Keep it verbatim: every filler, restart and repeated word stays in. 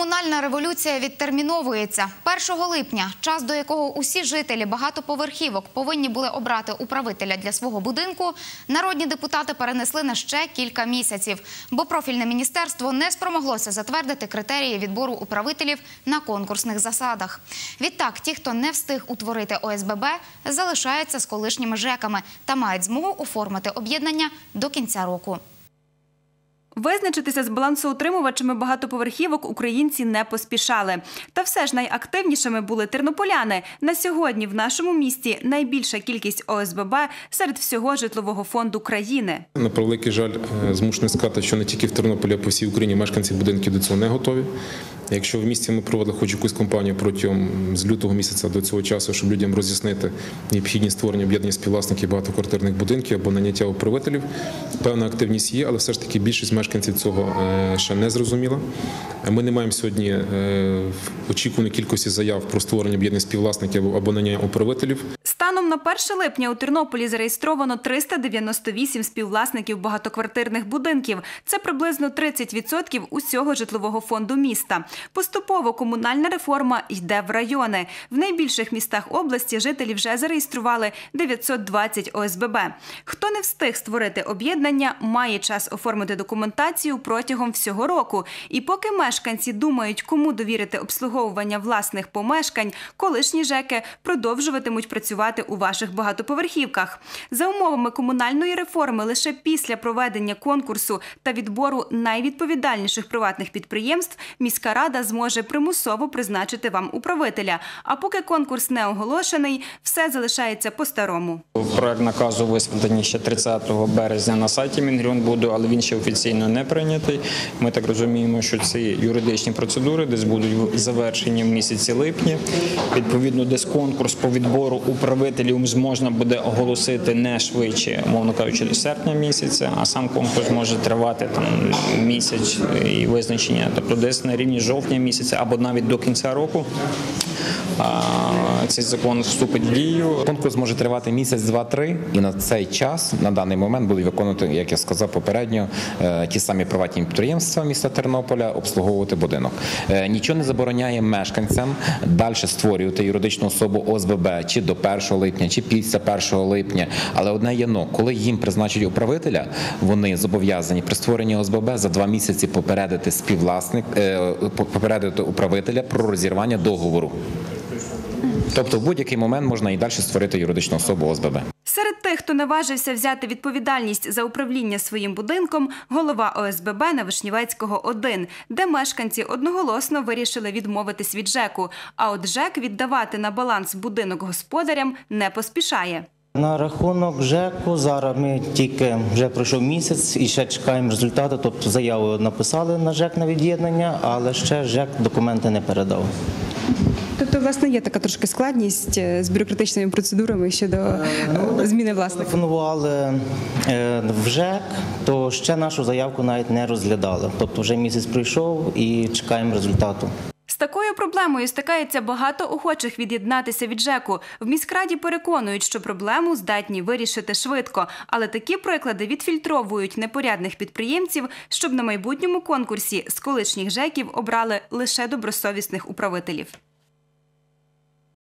Комунальна революція відтерміновується. першого липня, час до якого усі жителі багатоповерхівок повинні були обрати управителя для свого будинку, народні депутати перенесли на ще кілька місяців, бо профільне міністерство не спромоглося затвердити критерії відбору управителів на конкурсних засадах. Відтак, ті, хто не встиг утворити О С Б Б, залишаються з колишніми ЖЕКами та мають змогу оформити об'єднання до кінця року. Визначитися з балансоутримувачами багатоповерхівок українці не поспішали. Та все ж найактивнішими були тернополяни. На сьогодні в нашому місті найбільша кількість О С Б Б серед всього житлового фонду країни. На превеликий жаль, змушений сказати, що не тільки в Тернополі, а по всій Україні мешканці будинків до цього не готові. Якщо в місті ми проводили хоч якусь кампанію протягом з лютого місяця до цього часу, щоб людям роз'яснити необхідність створення об'єднання співвласників багатоквартирних будинків або наняття управителів, певна активність є, але все ж таки більшість мешканців цього ще не зрозуміла. Ми не маємо сьогодні очікуваної кількості заяв про створення об'єднання співвласників або наняття управителів. Станом на перше липня у Тернополі зареєстровано триста дев'яносто вісім співвласників багатоквартирних будинків. Це приблизно тридцять відсотків усього житлового фонду міста. Поступово комунальна реформа йде в райони. В найбільших містах області жителі вже зареєстрували дев'ятсот двадцять О С Б Б. Хто не встиг створити об'єднання, має час оформити документацію протягом всього року. І поки мешканці думають, кому довірити обслуговування власних помешкань, колишні ЖЕКи продовжуватимуть працювати у ваших багатоповерхівках. За умовами комунальної реформи, лише після проведення конкурсу та відбору найвідповідальніших приватних підприємств міська рада зможе примусово призначити вам управителя. А поки конкурс не оголошений, все залишається по-старому. Проект наказу висвітлений ще тридцятого березня на сайті Мінрегіонбуду, але він ще офіційно не прийнятий. Ми так розуміємо, що ці юридичні процедури десь будуть завершені в місяці липні. Відповідно, десь конкурс по відбору управителів можна буде оголосити не швидше, мовно кажучи, серпня місяця, а сам конкурс може тривати там місяць і визначення, тобто десь на рівні жовтня місяця або навіть до кінця року цей закон вступить в дію. Конкурс може тривати місяць, два, три, і на цей час, на даний момент, будуть виконувати, як я сказав попередньо, ті самі приватні підприємства міста Тернополя обслуговувати будинок. Нічого не забороняє мешканцям далі створювати юридичну особу О С Б Б чи до першого липня, чи після першого липня. Але одне є «но». Коли їм призначать управителя, вони зобов'язані при створенні О С Б Б за два місяці попередити співвласник, попередити управителя про розірвання договору. Тобто в будь-який момент можна і далі створити юридичну особу О С Б Б. Серед тих, хто наважився взяти відповідальність за управління своїм будинком, голова О С Б Б на Вишнівецького один, де мешканці одноголосно вирішили відмовитись від ЖЕКу, а от ЖЕК віддавати на баланс будинок господарям не поспішає. На рахунок ЖЕКу зараз ми тільки вже пройшов місяць і ще чекаємо результати, тобто заяву написали на ЖЕК на від'єднання, але ще ЖЕК документи не передав. Тобто, власне, є така трошки складність з бюрократичними процедурами щодо зміни власника? Телефонували в ЖЕК, то ще нашу заявку навіть не розглядали. Тобто вже місяць пройшов і чекаємо результату. З такою проблемою стикається багато охочих від'єднатися від ЖЕКу. В міськраді переконують, що проблему здатні вирішити швидко. Але такі приклади відфільтровують непорядних підприємців, щоб на майбутньому конкурсі з колишніх ЖЕКів обрали лише добросовісних управителів.